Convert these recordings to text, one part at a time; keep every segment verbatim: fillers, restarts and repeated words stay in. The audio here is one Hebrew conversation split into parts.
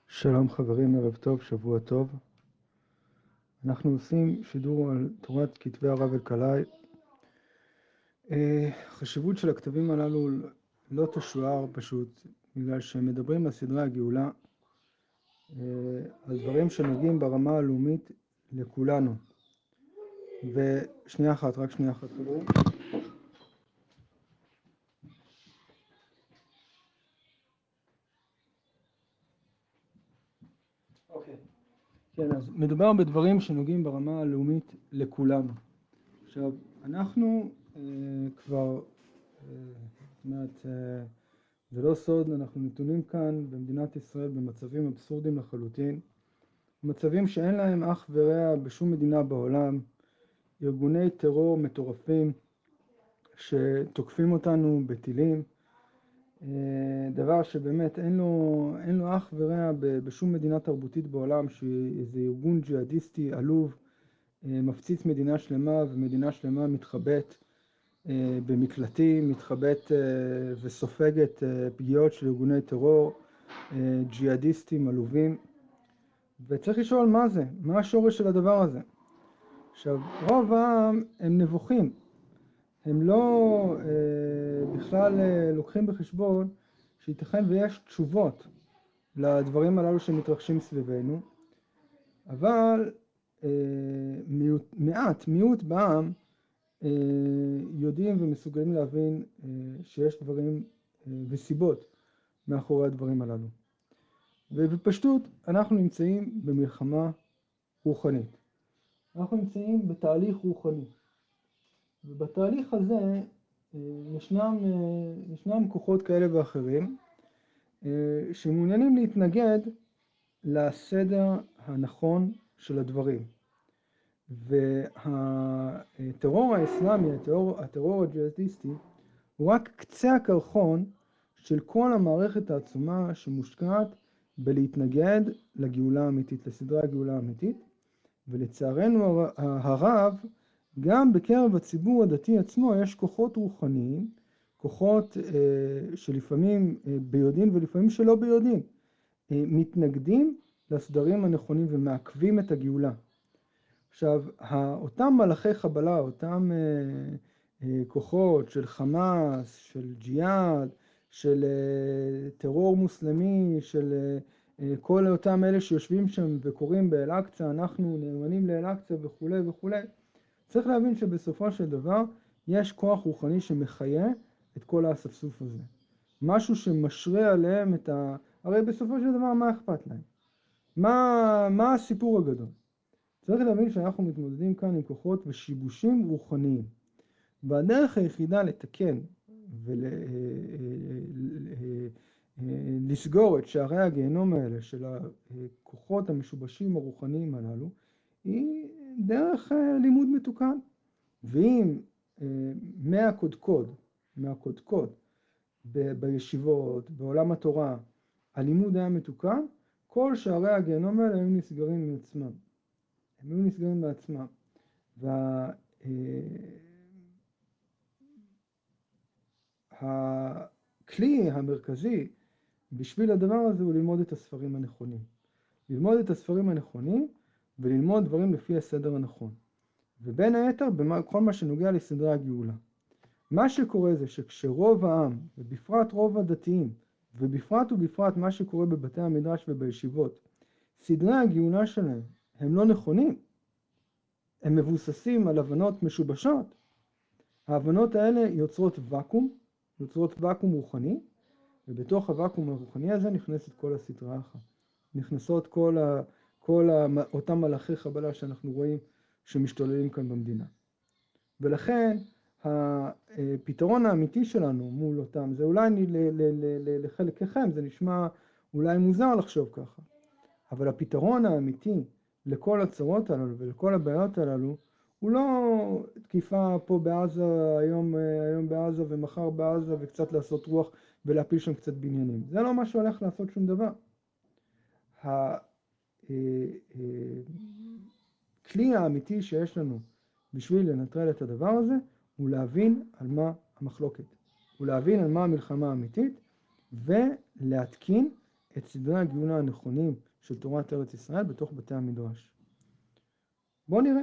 שלום חברים, ערב טוב, שבוע טוב. אנחנו עושים שידור על תורת כתבי הרב אלקלעי. החשיבות של הכתבים הללו לא תשוער פשוט, בגלל שהם מדברים על סדרי הגאולה, על דברים שנוגעים ברמה הלאומית לכולנו. ושנייה אחת, רק שנייה אחת חברים. אוקיי. כן, אז מדובר בדברים שנוגעים ברמה הלאומית לכולנו. עכשיו, אנחנו אה, כבר, אה, זאת אומרת, אה, זה לא סוד, אנחנו נתונים כאן במדינת ישראל במצבים אבסורדים לחלוטין, מצבים שאין להם אח ורע בשום מדינה בעולם, ארגוני טרור מטורפים שתוקפים אותנו בטילים, אה, דבר שבאמת אין לו, אין לו אח ורע בשום מדינה תרבותית בעולם, שאיזה ארגון ג'יהאדיסטי עלוב, מפציץ מדינה שלמה, ומדינה שלמה מתחבאת במקלטים, מתחבאת וסופגת פגיעות של ארגוני טרור, ג'יהאדיסטים עלובים. וצריך לשאול מה זה, מה השורש של הדבר הזה. עכשיו, רוב העם הם נבוכים, הם לא בכלל לוקחים בחשבון שייתכן ויש תשובות לדברים הללו שמתרחשים סביבנו, אבל מיעוט, מעט, מיעוט בעם יודעים ומסוגלים להבין שיש דברים וסיבות מאחורי הדברים הללו. ובפשטות אנחנו נמצאים במלחמה רוחנית. אנחנו נמצאים בתהליך רוחני. ובתהליך הזה ישנם, ישנם כוחות כאלה ואחרים שמעוניינים להתנגד לסדר הנכון של הדברים. והטרור האסלאמי, הטרור, הטרור הג'יהאדיסטי, הוא רק קצה הקרחון של כל המערכת העצומה שמושקעת בלהתנגד לגאולה האמיתית, לסדרי הגאולה האמיתית. ולצערנו הרב, גם בקרב הציבור הדתי עצמו יש כוחות רוחניים, כוחות אה, שלפעמים אה, ביודעין ולפעמים שלא ביודעין, אה, מתנגדים לסדרים הנכונים ומעכבים את הגאולה. עכשיו, אותם מלאכי חבלה, אותם אה, אה, כוחות של חמאס, של ג'יהאד, של אה, טרור מוסלמי, של אה, אה, כל אותם אלה שיושבים שם וקוראים באל-אקצה, אנחנו נאמנים לאל-אקצה וכו' וכו'. צריך להבין שבסופו של דבר יש כוח רוחני שמחיה את כל האספסוף הזה. משהו שמשרה עליהם את ה... הרי בסופו של דבר מה אכפת להם? מה, מה הסיפור הגדול? צריך להבין שאנחנו מתמודדים כאן עם כוחות ושיבושים רוחניים. והדרך היחידה לתקן ולסגור את שערי הגיהנום האלה של הכוחות המשובשים הרוחניים הללו, היא דרך לימוד מתוקן. ואם מהקודקוד, מהקודקוד בישיבות, בעולם התורה, הלימוד היה מתוקן, כל שערי הגיהנום האלה היו נסגרים מעצמם. הם היו נסגרים בעצמם. והכלי המרכזי בשביל הדבר הזה הוא ללמוד את הספרים הנכונים. ללמוד את הספרים הנכונים וללמוד דברים לפי הסדר הנכון. ובין היתר בכל מה שנוגע לסדרי הגאולה. מה שקורה זה שכשרוב העם, ובפרט רוב הדתיים, ובפרט ובפרט מה שקורה בבתי המדרש ובישיבות, סדרי הגאולה שלהם הם לא נכונים, הם מבוססים על הבנות משובשות. ההבנות האלה יוצרות ואקום, יוצרות ואקום רוחני, ובתוך הוואקום הרוחני הזה נכנסת כל הסדרה אחת. נכנסות כל, ה, כל ה, אותם מלאכי חבלה שאנחנו רואים שמשתוללים כאן במדינה. ולכן הפתרון האמיתי שלנו מול אותם, זה אולי ל, ל, ל, ל, לחלקכם, זה נשמע אולי מוזר לחשוב ככה, אבל הפתרון האמיתי לכל הצרות הללו ולכל הבעיות הללו, הוא לא תקיפה פה בעזה, היום, היום בעזה ומחר בעזה וקצת לעשות רוח ולהפיל שם קצת בניינים. זה לא מה שהולך לעשות שום דבר. הכלי האמיתי שיש לנו בשביל לנטרל את הדבר הזה, הוא להבין על מה המחלוקת. הוא להבין על מה המלחמה האמיתית, ולהתקין את סדרי הגאולה הנכונים של תורת ארץ ישראל בתוך בתי המדרש. בואו נראה.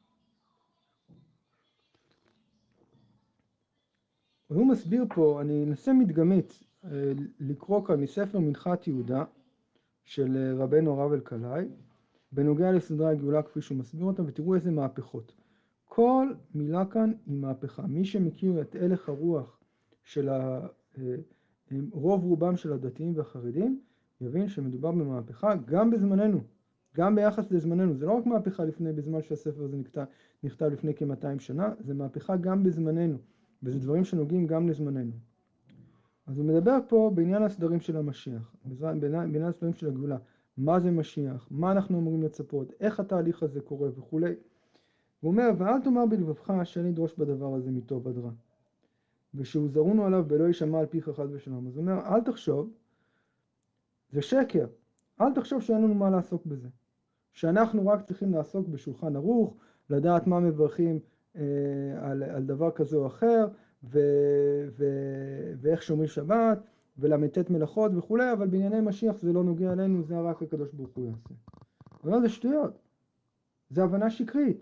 הוא מסביר פה, אני אנסה מדגמית לקרוא כאן מספר מנחת יהודה של רבנו הרב אלקלעי, בנוגע לסדרי הגאולה כפי שהוא מסביר אותם, ותראו איזה מהפכות. כל מילה כאן היא מהפכה. מי שמכיר את הלך הרוח של רוב רובם של הדתיים והחרדים, יבין שמדובר במהפכה גם בזמננו, גם ביחס לזמננו. זה לא רק מהפכה לפני, בזמן שהספר הזה נכתב, נכתב לפני כ-מאתיים שנה, זה מהפכה גם בזמננו, וזה דברים שנוגעים גם לזמננו. אז הוא מדבר פה בעניין הסדרים של המשיח, בעניין הסדרים של הגאולה. מה זה משיח, מה אנחנו אמורים לצפות, איך התהליך הזה קורה וכו'. הוא אומר, ואל תאמר בלבבך שאין לדרוש בדבר הזה מטוב עד רע, ושהוא זרונו עליו בלא יישמע על פיך חס ושלום. אז הוא אומר, אל תחשוב, זה שקר, אל תחשוב שאין לנו מה לעסוק בזה, שאנחנו רק צריכים לעסוק בשולחן ערוך, לדעת מה מברכים אה, על, על דבר כזה או אחר, ו, ו, ואיך שומרים שבת, ולמתת מלאכות וכו', אבל בענייני משיח זה לא נוגע אלינו, זה רק הקדוש ברוך הוא יעשה. אבל זה שטויות, זה הבנה שקרית.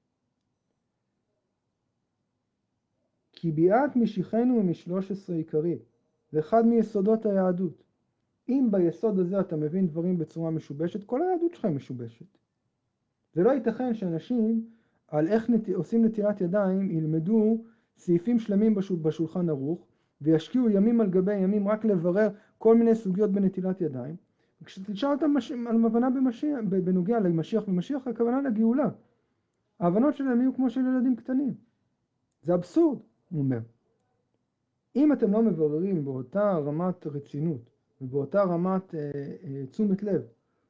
כי ביאת משיחנו הוא משלוש עשרה עיקרי, זה אחד מיסודות היהדות. אם ביסוד הזה אתה מבין דברים בצורה משובשת, כל היהדות שלך משובשת. זה לא ייתכן שאנשים על איך נת... עושים נטילת ידיים ילמדו סעיפים שלמים בשול... בשולחן ערוך, וישקיעו ימים על גבי ימים רק לברר כל מיני סוגיות בנטילת ידיים. וכשתשאל אותם מש... על הבנה במשיח, בנוגע למשיח ומשיח, הכוונה לגאולה. ההבנות שלהם יהיו כמו של ילדים קטנים. זה אבסורד, הוא אומר. אם אתם לא מבררים באותה רמת רצינות, ובאותה רמת אה, אה, תשומת לב,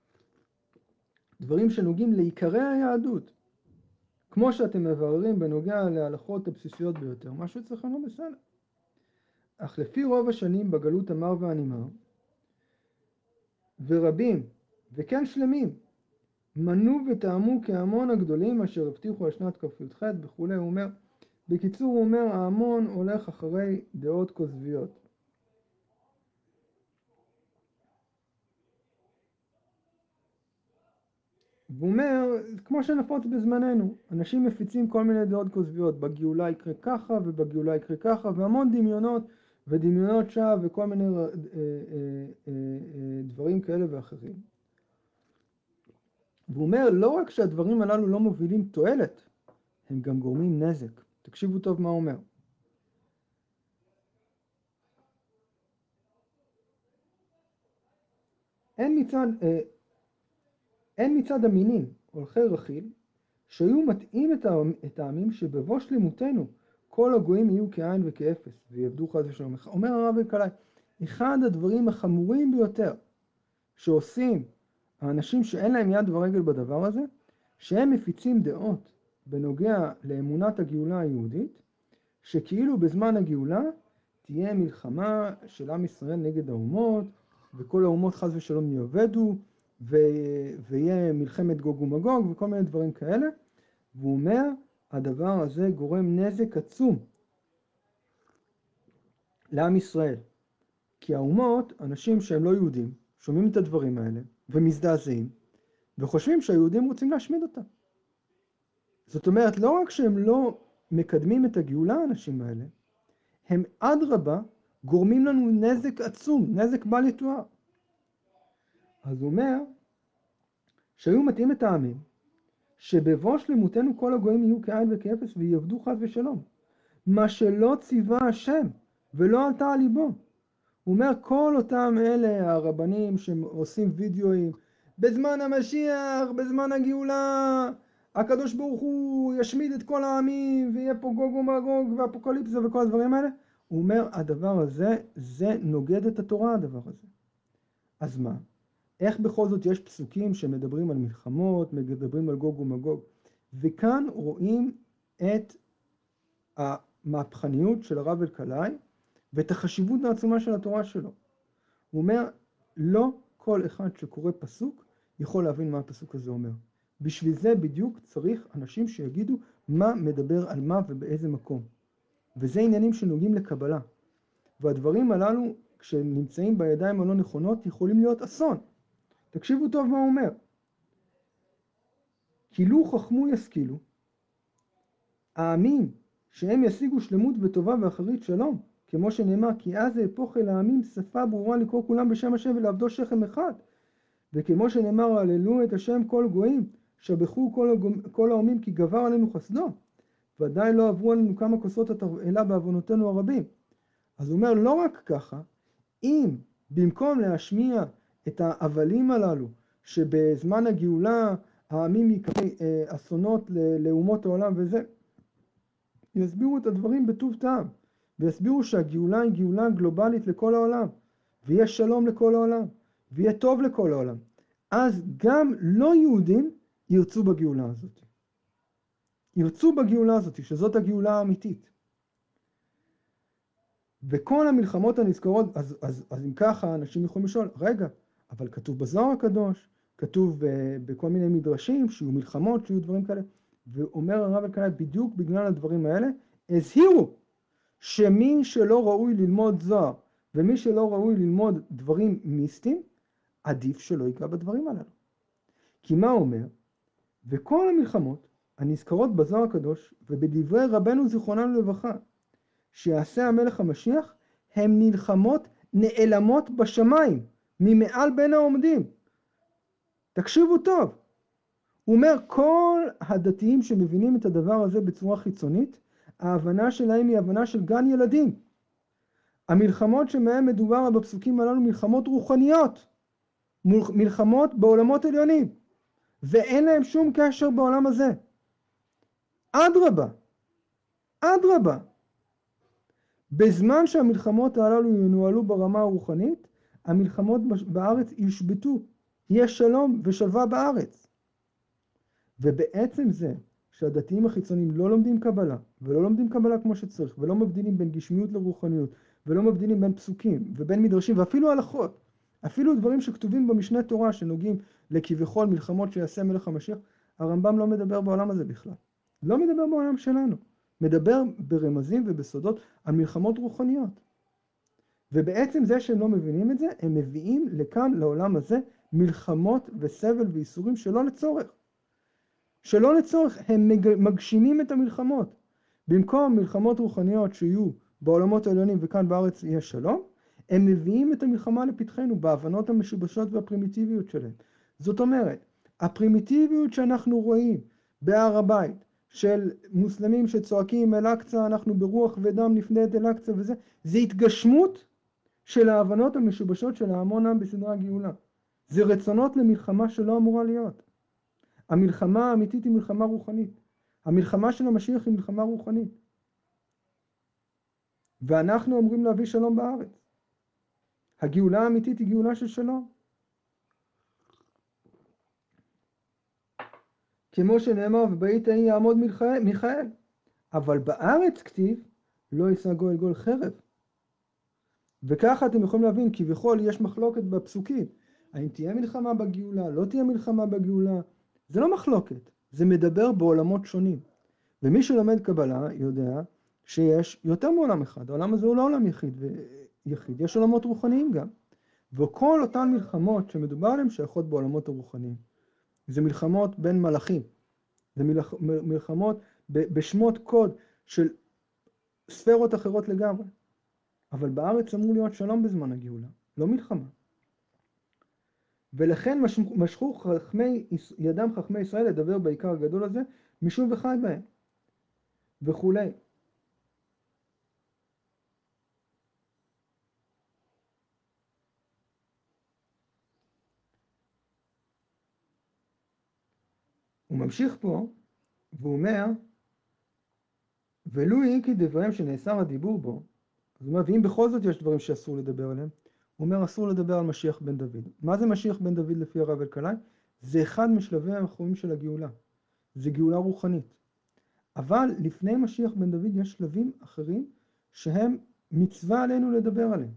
דברים שנוגעים לעיקרי היהדות, כמו שאתם מבררים בנוגע להלכות הבסיסיות ביותר, משהו אצלכם לא בסדר. אך לפי רוב השנים בגלות המר והנימר, ורבים, וכן שלמים, מנו וטעמו כהמון הגדולים אשר הבטיחו על שנת כ"ח וכו'. הוא אומר, בקיצור הוא אומר, ההמון הולך אחרי דעות כוזביות. והוא אומר, כמו שנפוץ בזמננו, אנשים מפיצים כל מיני דעות כוזביות, בגאולה יקרה ככה ובגאולה יקרה ככה, והמון דמיונות ודמיונות שווא וכל מיני אה, אה, אה, אה, דברים כאלה ואחרים. והוא אומר, לא רק שהדברים הללו לא מובילים תועלת, הם גם גורמים נזק. תקשיבו טוב מה הוא אומר. אין מצד... אה, אין מצד המינים, הולכי רכיל, שהיו מתאים את העמים שבבוא שלמותנו, כל הגויים יהיו כעין וכאפס, ויעבדו חס ושלום. אומר הרב אלקלעי, אחד הדברים החמורים ביותר שעושים האנשים שאין להם יד ורגל בדבר הזה, שהם מפיצים דעות בנוגע לאמונת הגאולה היהודית, שכאילו בזמן הגאולה תהיה מלחמה של עם ישראל נגד האומות, וכל האומות חס ושלום יאבדו, ויהיה מלחמת גוג ומגוג וכל מיני דברים כאלה. והוא אומר, הדבר הזה גורם נזק עצום לעם ישראל. כי האומות, אנשים שהם לא יהודים, שומעים את הדברים האלה ומזדעזעים, וחושבים שהיהודים רוצים להשמיד אותם. זאת אומרת, לא רק שהם לא מקדמים את הגאולה, האנשים האלה, הם אדרבה גורמים לנו נזק עצום, נזק בל יתואר. אז הוא אומר, שהיו מתאים את העמים, שבבוא שלמותנו כל הגויים יהיו כעין וכאפס ויעבדו חס ושלום. מה שלא ציווה השם ולא עלתה על ליבו. הוא אומר, כל אותם אלה הרבנים שעושים וידאוים, בזמן המשיח, בזמן הגאולה, הקדוש ברוך הוא ישמיד את כל העמים, ויהיה פה גוג ומגוג ואפוקליפסה וכל הדברים האלה. הוא אומר, הדבר הזה, זה נוגד את התורה, הדבר הזה. אז מה? איך בכל זאת יש פסוקים שמדברים על מלחמות, מדברים על גוג ומגוג, וכאן רואים את המהפכניות של הרב אלקלעי, ואת החשיבות העצומה של התורה שלו. הוא אומר, לא כל אחד שקורא פסוק יכול להבין מה הפסוק הזה אומר. בשביל זה בדיוק צריך אנשים שיגידו מה מדבר על מה ובאיזה מקום. וזה עניינים שנוגעים לקבלה. והדברים הללו כשנמצאים בידיים הלא נכונות, יכולים להיות אסון. תקשיבו טוב מה הוא אומר. כי לו חכמו ישכילו, העמים שהם ישיגו שלמות וטובה ואחרית שלום, כמו שנאמר, כי אז אהפוך אל העמים שפה ברורה לקרוא כולם בשם השם ולעבדו שכם אחד. וכמו שנאמר, הללו את השם כל גויים, שבחו כל, כל העמים כי גבר עלינו חסדו. ודאי לא עברו עלינו כמה כוסות התרעלה בעוונותינו הרבים. אז הוא אומר, לא רק ככה, אם במקום להשמיע את ההבלים הללו, שבזמן הגאולה העמים יקראו אסונות לאומות העולם וזה, יסבירו את הדברים בטוב טעם, ויסבירו שהגאולה היא גאולה גלובלית לכל העולם, ויהיה שלום לכל העולם, ויהיה טוב לכל העולם. אז גם לא יהודים ירצו בגאולה הזאת. ירצו בגאולה הזאת, שזאת הגאולה האמיתית. וכל המלחמות הנזכרות, אז, אז, אז אם ככה אנשים יכולים לשאול, רגע, אבל כתוב בזוהר הקדוש, כתוב בכל מיני מדרשים, שיהיו מלחמות, שיהיו דברים כאלה, ואומר הרב אלקלעי, בדיוק בגלל הדברים האלה, הזהירו שמי שלא ראוי ללמוד זוהר, ומי שלא ראוי ללמוד דברים מיסטיים, עדיף שלא ייגע בדברים הללו. כי מה אומר? וכל המלחמות הנזכרות בזוהר הקדוש, ובדברי רבנו זיכרוננו לברכה, שיעשה המלך המשיח, הם מלחמות נעלמות בשמיים, ממעל בין העומדים. תקשיבו טוב. הוא אומר, כל הדתיים שמבינים את הדבר הזה בצורה חיצונית, ההבנה שלהם היא הבנה של גן ילדים. המלחמות שמהם מדובר בפסוקים הללו מלחמות רוחניות, מלחמות בעולמות עליונים, ואין להם שום קשר בעולם הזה. אדרבה, אדרבה. בזמן שהמלחמות הללו ינוהלו ברמה הרוחנית, המלחמות בארץ ישבטו, יהיה שלום ושלווה בארץ. ובעצם זה שהדתיים החיצוניים לא לומדים קבלה, ולא לומדים קבלה כמו שצריך, ולא מבדילים בין גשמיות לרוחניות, ולא מבדילים בין פסוקים ובין מדרשים, ואפילו הלכות, אפילו דברים שכתובים במשנה תורה שנוגעים לכביכול מלחמות שיעשה מלך המשיח, הרמב"ם לא מדבר בעולם הזה בכלל. לא מדבר בעולם שלנו. מדבר ברמזים ובסודות על מלחמות רוחניות. ובעצם זה שהם לא מבינים את זה, הם מביאים לכאן, לעולם הזה, מלחמות וסבל ואיסורים שלא לצורך. שלא לצורך, הם מגשימים את המלחמות. במקום מלחמות רוחניות שיהיו בעולמות העליונים וכאן בארץ יהיה שלום, הם מביאים את המלחמה לפתחנו בהבנות המשובשות והפרימיטיביות שלהם. זאת אומרת, הפרימיטיביות שאנחנו רואים בהר הבית, של מוסלמים שצועקים אל אקצה, אנחנו ברוח ודם נפנה את אל אקצה וזה, זה התגשמות של ההבנות המשובשות של ההמון העם בסדרי הגאולה. זה רצונות למלחמה שלא אמורה להיות. המלחמה האמיתית היא מלחמה רוחנית. המלחמה של המשיח היא מלחמה רוחנית. ואנחנו אמורים להביא שלום בארץ. הגאולה האמיתית היא גאולה של שלום. כמו שנאמר, ובעת ההיא יעמוד מיכאל. אבל בארץ כתיב, לא יישא גוי אל גוי חרב. וככה אתם יכולים להבין, כביכול יש מחלוקת בפסוקים. האם תהיה מלחמה בגאולה, לא תהיה מלחמה בגאולה. זה לא מחלוקת, זה מדבר בעולמות שונים. ומי שלומד קבלה יודע שיש יותר מעולם אחד. העולם הזה הוא לא עולם יחיד ויחיד, יש עולמות רוחניים גם. וכל אותן מלחמות שמדובר עליהן שייכות בעולמות הרוחניים. זה מלחמות בין מלאכים, זה מלח... מלחמות ב... בשמות קוד של ספרות אחרות לגמרי. אבל בארץ אמור להיות שלום בזמן הגאולה, לא מלחמה. ולכן מש... משכו חכמי... ידם חכמי ישראל לדבר בעיקר הגדול הזה, משום וחי בהם, וכולי. הוא ממשיך פה, והוא אומר, ולו יהי כדבריהם שנאסר הדיבור בו, אז הוא אומר, ואם בכל זאת יש דברים שאסור לדבר עליהם, הוא אומר, אסור לדבר על משיח בן דוד. מה זה משיח בן דוד לפי הרב אלקלעי? זה אחד משלבי האחרונים של הגאולה. זה גאולה רוחנית. אבל לפני משיח בן דוד יש שלבים אחרים, שהם מצווה עלינו לדבר עליהם.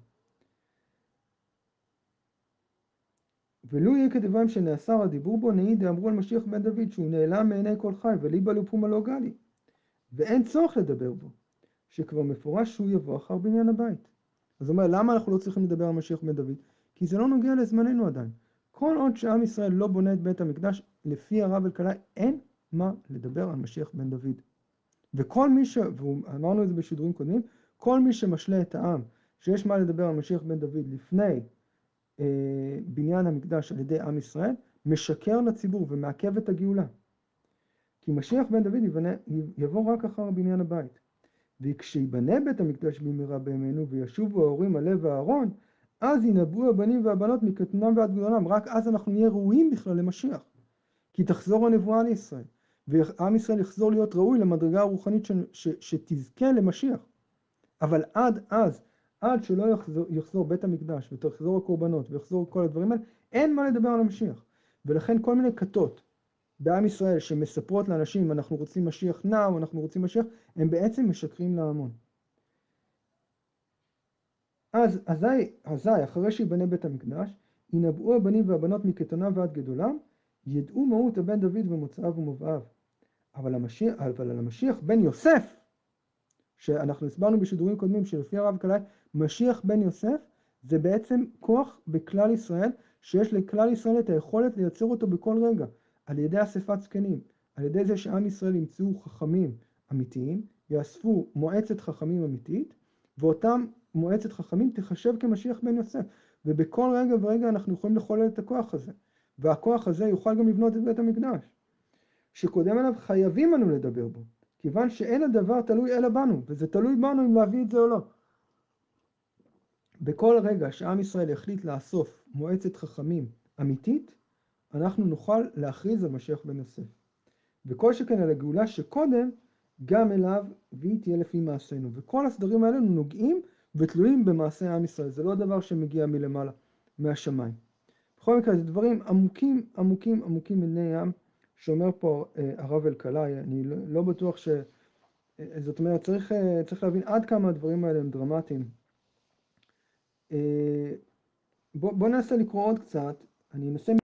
ולו יהיה כדבריהם שנאסר הדיבור בו, נהי דאמרו על משיח בן דוד, שהוא נעלם מעיני כל חי, וליבא לפומה לא גלי. ואין צורך לדבר בו, שכבר מפורש שהוא יבוא אחר בניין הבית. אז הוא אומר, למה אנחנו לא צריכים לדבר על משיח בן דוד? כי זה לא נוגע לזמננו עדיין. כל עוד שעם ישראל לא בונה את בית המקדש, לפי הרב אלקלעי, אין מה לדבר על משיח בן דוד. וכל מי ש... ואמרנו את זה בשידורים קודמים, כל מי שמשלה את העם, שיש מה לדבר על משיח בן דוד לפני אה, בניין המקדש על ידי עם ישראל, משקר לציבור ומעכב את הגאולה. כי משיח בן דוד יבנה, יבוא רק אחר בניין הבית. וכשיבנה בית המקדש במהרה בימינו וישובו ההורים הלב והארון, אז ינבאו הבנים והבנות מקטנם ועד גדולם. רק אז אנחנו נהיה ראויים בכלל למשיח. כי תחזור הנבואה לישראל, ועם ישראל יחזור להיות ראוי למדרגה הרוחנית ש, ש, שתזכה למשיח. אבל עד אז, עד שלא יחזור, יחזור בית המקדש ותחזור הקורבנות ויחזור כל הדברים האלה, אין מה לדבר על המשיח. ולכן כל מיני כתות בעם ישראל שמספרות לאנשים אנחנו רוצים משיח נאו, אנחנו רוצים משיח, הם בעצם משקרים להמון. אז אזי, אזי אחרי שיבנה בית המקדש, ינבאו הבנים והבנות מקטנם ועד גדולם, ידעו מהות הבן דוד ומוצאיו ומובאיו. אבל המשיח, אבל על המשיח בן יוסף, שאנחנו הסברנו בשידורים קודמים שלפי הרב אלקלעי, משיח בן יוסף זה בעצם כוח בכלל ישראל, שיש לכלל ישראל את היכולת לייצר אותו בכל רגע, על ידי אספת זקנים, על ידי זה שעם ישראל ימצאו חכמים אמיתיים, יאספו מועצת חכמים אמיתית, ואותם מועצת חכמים תחשב כמשיח בן יוסף, ובכל רגע ורגע אנחנו יכולים לחולל את הכוח הזה, והכוח הזה יוכל גם לבנות את בית המקדש, שקודם עליו חייבים לנו לדבר בו, כיוון שאין הדבר תלוי אלא בנו, וזה תלוי בנו אם להביא את זה או לא. בכל רגע שעם ישראל יחליט לאסוף מועצת חכמים אמיתית, אנחנו נוכל להכריז על משיח בן יוסף. וכל שכן על הגאולה שקודם, גם אליו, והיא תהיה לפי מעשינו. וכל הסדרים האלה נוגעים ותלויים במעשה עם ישראל. זה לא דבר שמגיע מלמעלה, מהשמיים. בכל מקרה, זה דברים עמוקים, עמוקים, עמוקים מני ים, שאומר פה אה, הרב אלקלעי. אני לא, לא בטוח ש... אה, זאת אומרת, צריך, אה, צריך להבין עד כמה הדברים האלה הם דרמטיים. אה, בוא, בוא ננסה לקרוא עוד קצת. אני אנסה